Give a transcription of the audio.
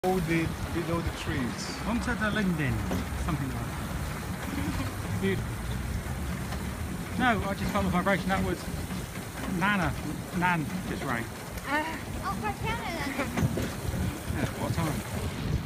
Below the trees. Unter der Linden, something like that. Beautiful. No, I just felt the vibration. That was Nan just rang. Oh, for Canada. Yeah, what time?